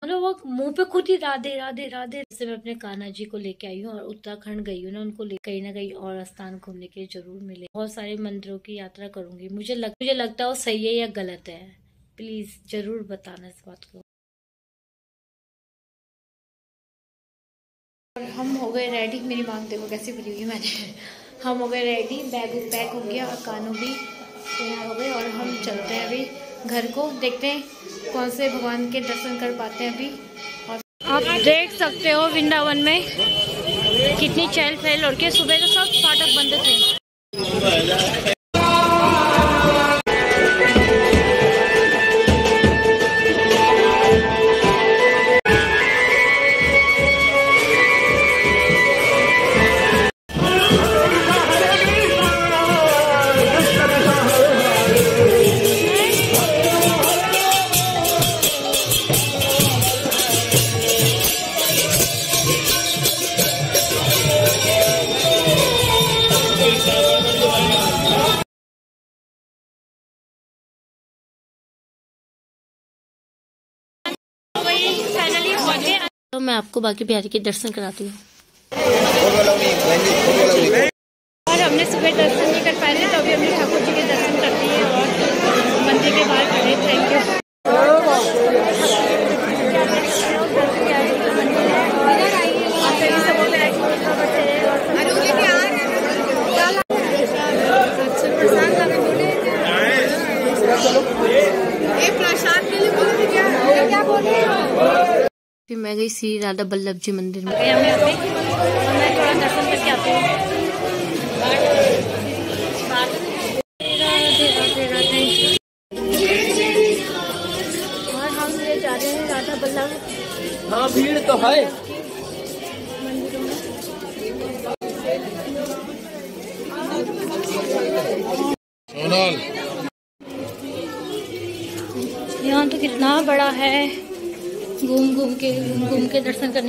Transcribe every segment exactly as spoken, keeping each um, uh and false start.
मतलब वो मुंह पे खुद ही राधे राधे राधे। जैसे मैं अपने कान्हा जी को लेके आई हूँ और उत्तराखंड गई हूँ ना, उनको ले कहीं ना कहीं और स्थान घूमने के लिए जरूर मिले। बहुत सारे मंदिरों की यात्रा करूंगी। मुझे लग, मुझे लगता है वो सही है या गलत है, प्लीज जरूर बताना इस बात को। और हम हो गए रेडी। मेरी मांग देखो कैसी भरी हुई है मैंने। हम हो गए रेडी, बैग पैक हो गया और कानू भी तैयार हो गए और हम चलते हैं अभी घर को। देखते हैं कौन से भगवान के दर्शन कर पाते हैं अभी। और आप देख सकते हो वृंदावन में कितनी चहल पहल हो रही है। सुबह तो सब फाटक बंद थे। तो मैं आपको बाकी बिहारी के दर्शन कराती हूँ। और हमने सुबह दर्शन नहीं कर पाए थे तो अभी हमने ठाकुर जी के दर्शन कर दिए और मंदिर के बाहर खड़े। Thank you. फिर मैं गई श्री राधा बल्लभ जी मंदिर में। मैं थोड़ा दर्शन करके आती हूँ। और हम ये जा रहे हैं राधा बल्लभ। हाँ भीड़ तो है मंदिरों में। यहाँ तो कितना बड़ा है, घूम घूम के घूम घूम के दर्शन करने।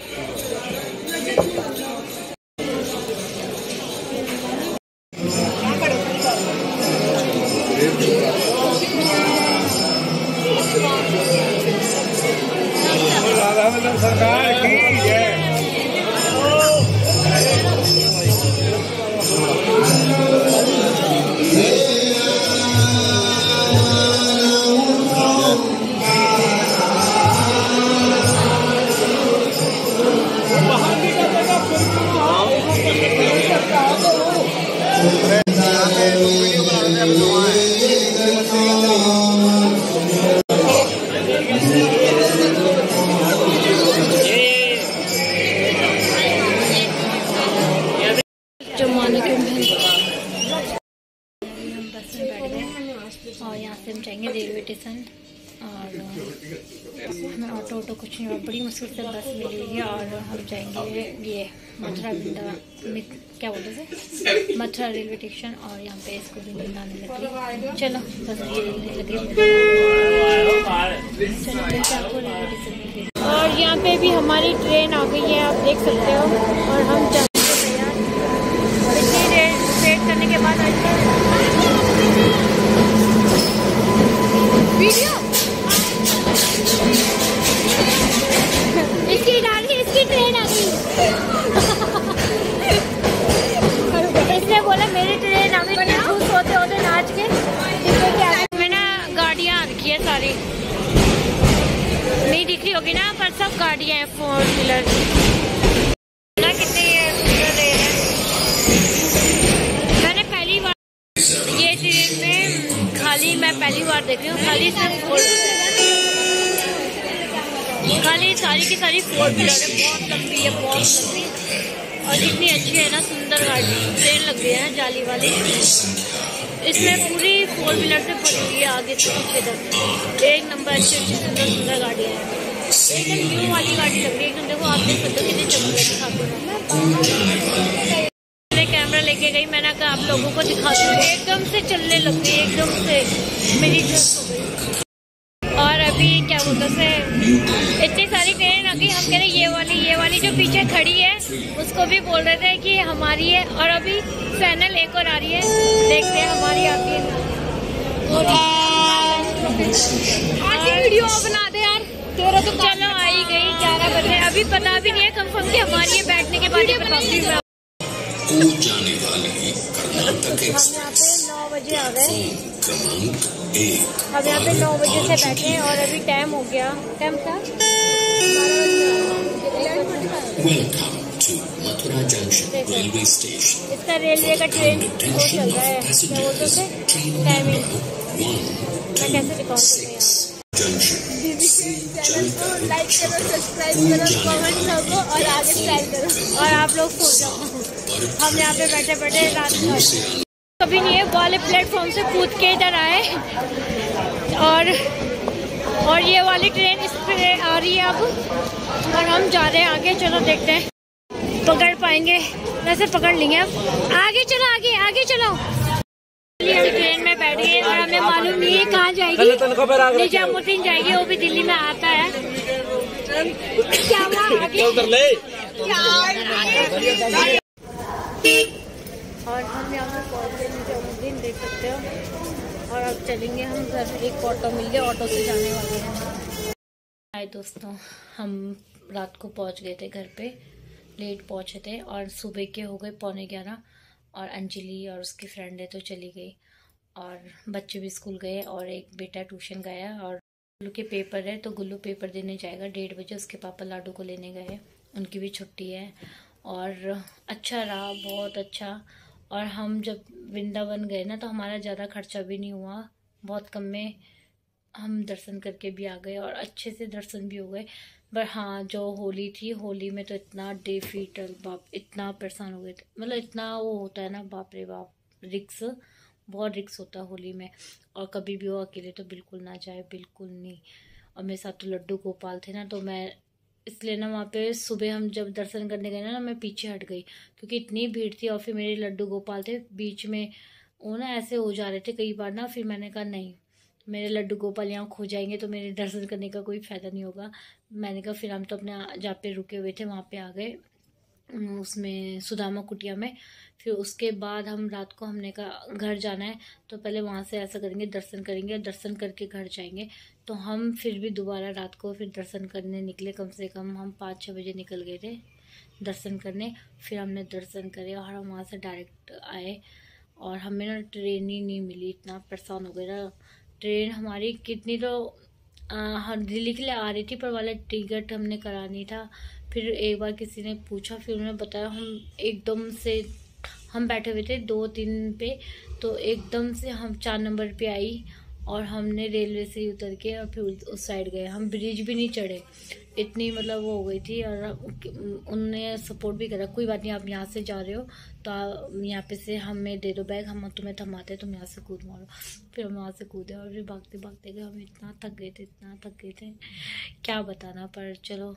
सरकार की जय। जमाने के महल। हम बस में बैठ गए और यहाँ से हम जाएंगे रेलवे स्टेशन। और हमें ऑटो ऑटो कुछ नहीं, बड़ी मुश्किल से बस मिली हुई है और हम जाएंगे ये मथुरा वृंदा क्या बोलते थे मथुरा रेलवे स्टेशन। और यहाँ पे इसको भी नींद आने लगी। चलो बस ये लगे। चलो आपको रेलवे स्टेशन। और यहाँ पे भी हमारी ट्रेन आ गई है, आप देख सकते हो। और हम वेट करने के बाद वीडियो इसकी डाली, इसकी ट्रेन आ गई। इसने बोला मेरी ट्रेन आ गई। खुश होते होते नाच के में ना गाड़ियाँ आ रखी है सारी, नहीं दिख रही होगी ना, पर सब गाड़ियाँ हैं फोर व्हीलर। कितनी खाली मैं पहली बार देख रही हूँ, खाली सिर्फ फोर खाली सारी की सारी फोर व्हीलर है। बहुत लंबी है, बहुत लंबी। और कितनी अच्छी है ना, सुंदर गाड़ी ट्रेन लग गई है ना जाली वाली। इसमें पूरी फोर व्हीलर से भरी हुई है आगे से पीछे तक। एक नंबर अच्छी अच्छी सुंदर सुंदर गाड़ियाँ हैं। एकदम न्यू वाली गाड़ी लग रही है एकदम। देखो आप देख सकते हो कितनी चमक दिखाते। कैमरा लेके गई, मैंने कहा आप लोगों को दिखाती हूँ। एकदम से चलने लग गई, एकदम से मेरी ड्रेस हो गई। और अभी क्या बोलते से इतनी सारी ट्रेन आ गई। हम कह रहे ये वाली ये वाली जो पीछे खड़ी है उसको भी बोल रहे थे कि हमारी है। और अभी चैनल एक और आ रही है, देखते हैं हमारी आती है। आज वीडियो बना दे यार। तेरा तो चलो आई गई ग्यारह बजे, अभी पता भी नहीं है कंफर्म कि हमारी बैठने के बाद बताऊंगी। जाने वाली कर्नाटक एक्सप्रेस नौ बजे आ गए, क्रमांक एक। हम यहाँ पे नौ बजे से बैठे हैं और अभी टाइम हो गया, टाइम था welcome to Mathura junction railway station. इसका रेलवे का ट्रेन वो चल रहा है, क्या बोलते थे टाइमिंग, मैं कैसे दिखाऊँ जंक्शन लाइक करो, सब्सक्राइब करो, कमेंट करो और आगे स्टाइल करो और आप लोग सो जाओ। हम यहाँ पे बैठे बैठे रात में कभी नहीं है, वाले प्लेटफॉर्म से कूद के इधर आए और और ये वाली ट्रेन इस पे आ रही है अब और हम जा रहे हैं आगे। चलो देखते हैं पकड़ पाएंगे, वैसे पकड़ लेंगे। अब आगे चलो, आगे आगे चलो। हम ट्रेन में बैठ गए और हमें मालूम नहीं है कहाँ जाएगी, निजामुद्दीन जाएगी, वो भी दिल्ली में आता है। क्या हुआ और हम यहाँ पे पहुँच गए निजामुद्दीन, देख सकते हो। और अब चलेंगे हम घर, एक ऑटो मिल गया, ऑटो से जाने वाले हैं। हाय दोस्तों, हम रात को पहुँच गए थे घर पे, लेट पहुँचे थे और सुबह के हो गए पौने ग्यारह। और अंजलि और उसकी फ्रेंड है तो चली गई और बच्चे भी स्कूल गए और एक बेटा ट्यूशन गया और गुल्लू के पेपर है तो गुल्लू पेपर देने जाएगा डेढ़ बजे। उसके पापा लाडू को लेने गए, उनकी भी छुट्टी है और अच्छा रहा, बहुत अच्छा। और हम जब वृंदावन गए ना तो हमारा ज़्यादा खर्चा भी नहीं हुआ, बहुत कम में हम दर्शन करके भी आ गए और अच्छे से दर्शन भी हो गए। पर हाँ, जो होली थी, होली में तो इतना डिफिकल्ट, बाप इतना परेशान हो गए थे, मतलब इतना वो होता है ना, बाप रे बाप, रिक्स, बहुत रिक्स होता है होली में। और कभी भी वो अकेले तो बिल्कुल ना जाए, बिल्कुल नहीं। और मेरे साथ तो लड्डू गोपाल थे ना, तो मैं इसलिए ना वहाँ पे सुबह हम जब दर्शन करने गए ना, मैं पीछे हट गई क्योंकि इतनी भीड़ थी और फिर मेरे लड्डू गोपाल थे बीच में, वो ना ऐसे हो जा रहे थे कई बार ना। फिर मैंने कहा नहीं, मेरे लड्डू गोपाल यहाँ खो जाएंगे तो मेरे दर्शन करने का कोई फ़ायदा नहीं होगा। मैंने कहा फिर हम तो अपने जहाँ पे रुके हुए थे वहाँ पे आ गए, उसमें सुदामा कुटिया में। फिर उसके बाद हम रात को हमने कहा घर जाना है तो पहले वहाँ से ऐसा करेंगे, दर्शन करेंगे, दर्शन करके घर जाएंगे। तो हम फिर भी दोबारा रात को फिर दर्शन करने निकले, कम से कम हम पाँच छः बजे निकल गए थे दर्शन करने। फिर हमने दर्शन करे और हम वहाँ से डायरेक्ट आए और हमें ना ट्रेन ही नहीं मिली, इतना परेशान हो गए ना। ट्रेन हमारी कितनी तो हम दिल्ली के लिए आ रही थी पर वाला टिकट हमने करानी था। फिर एक बार किसी ने पूछा, फिर उन्होंने बताया, हम एकदम से हम बैठे हुए थे दो तीन पे, तो एकदम से हम चार नंबर पे आई और हमने रेलवे से ही उतर के और फिर उस साइड गए। हम ब्रिज भी नहीं चढ़े, इतनी मतलब वो हो गई थी। और उन्होंने सपोर्ट भी करा, कोई बात नहीं, आप यहाँ से जा रहे हो तो यहाँ पे से हमें दे दो बैग, हम तुम्हें थमाते, तुम यहाँ से कूद मारो। फिर हम वहाँ से कूदे और फिर भागते भागते गए। हम इतना थक गए थे, इतना थक गए थे, क्या बताना। पर चलो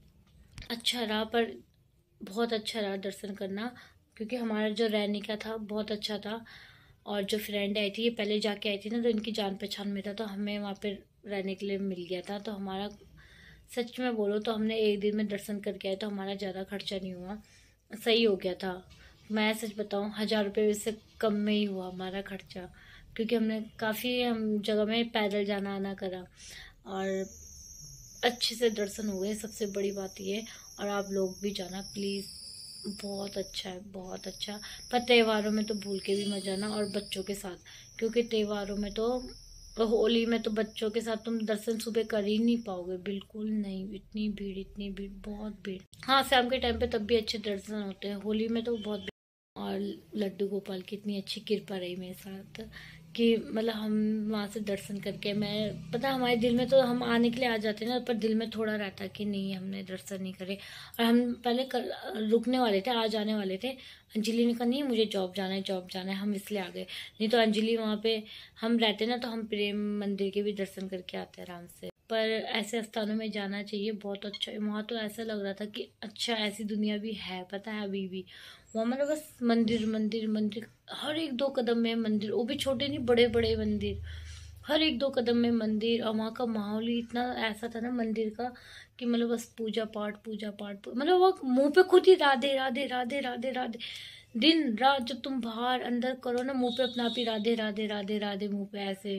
अच्छा रहा, पर बहुत अच्छा रहा दर्शन करना, क्योंकि हमारा जो रहने का था बहुत अच्छा था। और जो फ्रेंड आई थी, ये पहले जाके आई थी ना, तो इनकी जान पहचान में था, तो हमें वहाँ पे रहने के लिए मिल गया था। तो हमारा सच में बोलो तो हमने एक दिन में दर्शन करके आए, तो हमारा ज़्यादा खर्चा नहीं हुआ, सही हो गया था। मैं सच बताऊँ, हज़ार रुपये से कम में ही हुआ हमारा खर्चा, क्योंकि हमने काफ़ी हम जगह में पैदल जाना आना करा और अच्छे से दर्शन हो गए, सबसे बड़ी बात ये। और आप लोग भी जाना प्लीज़, बहुत अच्छा है, बहुत अच्छा। पर त्योहारों में तो भूल के भी मत जाना, और बच्चों के साथ, क्योंकि त्योहारों में तो, होली में तो बच्चों के साथ तुम दर्शन सुबह कर ही नहीं पाओगे, बिल्कुल नहीं। इतनी भीड़, इतनी भीड़, बहुत भीड़। हाँ, शाम के टाइम पे तब भी अच्छे दर्शन होते हैं, होली में तो बहुत भीड़। और लड्डू गोपाल की इतनी अच्छी कृपा रही मेरे साथ कि मतलब हम वहाँ से दर्शन करके, मैं पता हमारे दिल में तो हम आने के लिए आ जाते हैं ना, पर दिल में थोड़ा रहता कि नहीं, हमने दर्शन नहीं करे। और हम पहले कर, रुकने वाले थे, आज आने वाले थे। अंजलि ने कहा नहीं मुझे जॉब जाना है, जॉब जाना है, हम इसलिए आ गए। नहीं तो अंजलि वहाँ पे हम रहते ना, तो हम प्रेम मंदिर के भी दर्शन करके आते आराम से। पर ऐसे स्थानों में जाना चाहिए, बहुत अच्छा। वहाँ तो ऐसा लग रहा था कि अच्छा ऐसी दुनिया भी है, पता है अभी भी। वहाँ मतलब बस मंदिर मंदिर मंदिर, हर एक दो कदम में मंदिर, वो भी छोटे नहीं, बड़े बड़े मंदिर, हर एक दो कदम में मंदिर। और वहाँ का माहौल ही इतना ऐसा था ना मंदिर का कि मतलब बस पूजा पाठ पूजा पाठ, मतलब वो मुंह पे खुद ही राधे राधे राधे राधे राधे, दिन रात जब तुम बाहर अंदर करो ना, मुंह पे अपना आप ही राधे राधे राधे राधे मुंह पे ऐसे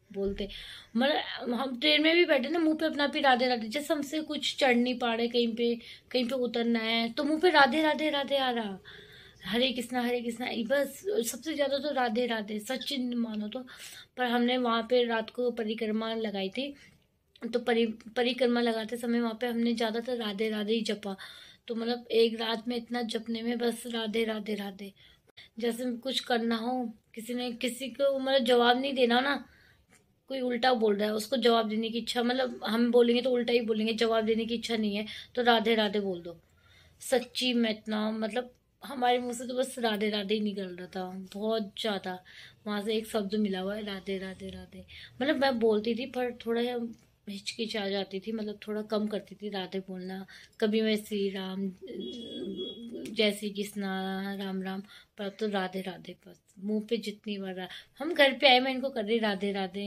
बोलते। मतलब हम ट्रेन में भी बैठे ना, मुंह पे अपना भी राधे राधे, जैसे हमसे कुछ चढ़ नहीं पा रहे, कहीं पे कहीं पे उतरना है तो मुंह पे राधे राधे राधे आ रहा, हरे कृष्णा हरे कृष्णा, बस सबसे ज्यादा तो राधे राधे, सच्ची मानो तो। पर हमने वहां पे रात को परिक्रमा लगाई थी, तो परि परिक्रमा लगाते समय वहां पे हमने ज्यादातर राधे राधे ही जपा। तो मतलब एक रात में इतना जपने में बस राधे राधे राधे, जैसे कुछ करना हो, किसी ने किसी को मतलब जवाब नहीं देना ना, कोई उल्टा बोल रहा है उसको जवाब देने की इच्छा, मतलब हम बोलेंगे तो उल्टा ही बोलेंगे, जवाब देने की इच्छा नहीं है तो राधे राधे बोल दो। सच्ची में इतना मतलब हमारे मुंह से तो बस राधे राधे ही निकल रहा था, बहुत ज्यादा। वहां से एक शब्द मिला हुआ है राधे राधे राधे, मतलब मैं बोलती थी पर थोड़ा हिचकिचा जाती थी, मतलब थोड़ा कम करती थी राधे बोलना। कभी मैं श्री राम, जय श्री कृष्णा, राम राम, पर अब तो राधे राधे बस मुंह पे जितनी बार। हम घर पे आए मैं इनको कर रही राधे राधे,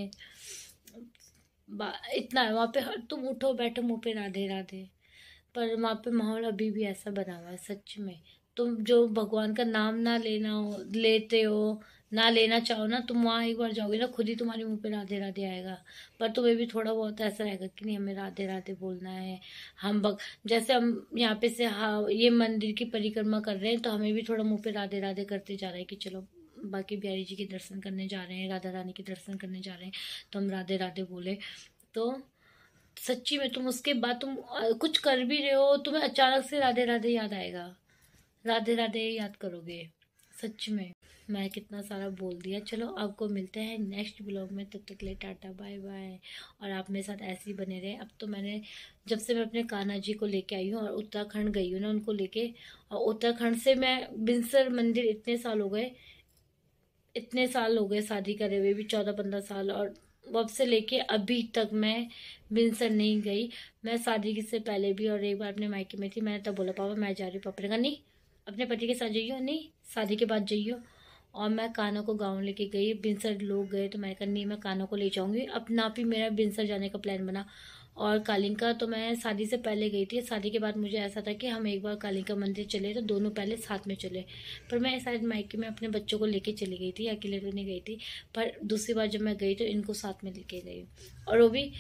इतना है वहां पे, तुम उठो बैठो मुंह पे राधे राधे। पर वहां पे माहौल अभी भी ऐसा बना हुआ है सच में। तुम जो भगवान का नाम ना लेना हो, लेते हो ना लेना चाहो ना, तुम वहां एक बार जाओगे ना, खुद ही तुम्हारे मुंह पे राधे राधे आएगा। पर तुम्हें भी थोड़ा बहुत ऐसा रहेगा कि नहीं हमें राधे राधे बोलना है। हम भग जैसे हम यहाँ पे से हाँ ये मंदिर की परिक्रमा कर रहे हैं तो हमें भी थोड़ा मुंह पे राधे राधे करते जा रहे हैं कि चलो बाकी बिहारी जी के दर्शन करने जा रहे हैं, राधा रानी के दर्शन करने जा रहे हैं, तो हम राधे राधे बोले। तो सच्ची में तुम उसके बाद तुम कुछ कर भी रहे हो, तुम्हें अचानक से राधे राधे याद आएगा, राधे राधे याद करोगे। सच में मैं कितना सारा बोल दिया। चलो आपको मिलते हैं नेक्स्ट ब्लॉग में, तब तक के लिए टाटा बाय बाय। और आप मेरे साथ ऐसे ही बने रहे। अब तो मैंने जब से मैं अपने कान्हा जी को लेके आई हूँ और उत्तराखंड गई हूँ ना उनको लेके, और उत्तराखंड से मैं बिनसर मंदिर, इतने साल हो गए, इतने साल हो गए शादी करे हुए भी, चौदह पंद्रह साल, और अब से लेके अभी तक मैं बिनसर नहीं गई। मैं शादी से पहले भी और एक बार अपने मायके में थी, मैंने तब बोला पापा मैं जा रही हूँ, पापा ने कहा नहीं अपने पति के साथ जाइयो, नहीं शादी के बाद जाइयो। और मैं कान्हा को गाँव लेके गई, बिनसर लोग गए तो मैंने कहा नहीं मैं कान्हा को ले जाऊंगी। अपना भी मेरा बिनसर जाने का प्लान बना। और कालिंका तो मैं शादी से पहले गई थी, शादी के बाद मुझे ऐसा था कि हम एक बार कालिंका मंदिर चले तो दोनों पहले साथ में चले, पर मैं शायद मायके में अपने बच्चों को लेके चली गई थी, अकेले तो नहीं गई थी। पर दूसरी बार जब मैं गई तो इनको साथ में लेके गई, और वो भी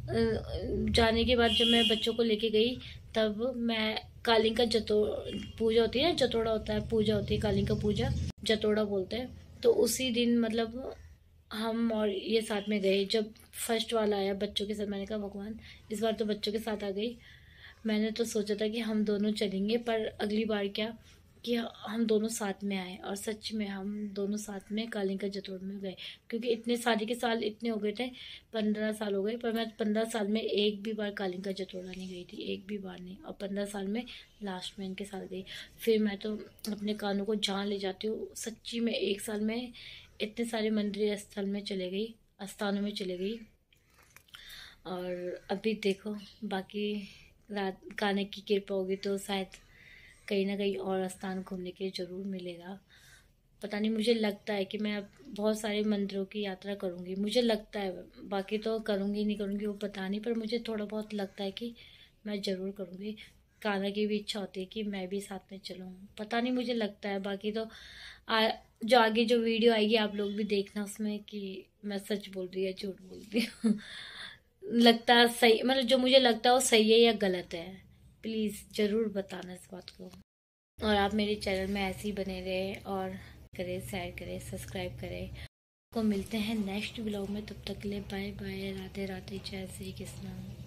जाने के बाद जब मैं बच्चों को लेके गई तब मैं कालिंका जतो पूजा होती है, जतोड़ा होता है, पूजा होती है कालिंका पूजा, जतोड़ा बोलते हैं। तो उसी दिन मतलब हम और ये साथ में गए। जब फर्स्ट वाला आया बच्चों के साथ, मैंने कहा भगवान इस बार तो बच्चों के साथ आ गई। मैंने तो सोचा था कि हम दोनों चलेंगे, पर अगली बार क्या कि हम दोनों साथ में आए, और सच में हम दोनों साथ में कालिंका जतोड़ में गए। क्योंकि इतने शादी के साल इतने हो गए थे, पंद्रह साल हो गए, पर मैं पंद्रह साल में एक भी बार कालिंका जतोड़ा नहीं गई थी, एक भी बार नहीं। और पंद्रह साल में लास्ट में इनके साथ गई। फिर मैं तो अपने कानों को जहाँ ले जाती हूँ, सच्ची में एक साल में इतने सारे मंदिर स्थल में चले गई, स्थानों में चले गई। और अभी देखो बाकी रात कान्हा की कृपा होगी तो शायद कहीं ना कहीं और स्थान घूमने के जरूर मिलेगा। पता नहीं, मुझे लगता है कि मैं अब बहुत सारे मंदिरों की यात्रा करूंगी, मुझे लगता है, बाकी तो करूंगी नहीं करूंगी वो पता नहीं, पर मुझे थोड़ा बहुत लगता है कि मैं ज़रूर करूंगी। कान्हा की भी इच्छा होती है कि मैं भी साथ में चलूँ, पता नहीं मुझे लगता है। बाकी तो आ, जो आगे जो वीडियो आएगी आप लोग भी देखना उसमें कि मैं सच बोल रही है झूठ बोल रही हूँ। लगता है सही, मतलब जो मुझे लगता है वो सही है या गलत है, प्लीज़ ज़रूर बताना इस बात को। और आप मेरे चैनल में ऐसे ही बने रहे और करें, शेयर करें, सब्सक्राइब करें। को मिलते हैं नेक्स्ट ब्लॉग में, तब तक के लिए बाय बाय, राधे राधे, जय श्री कृष्ण।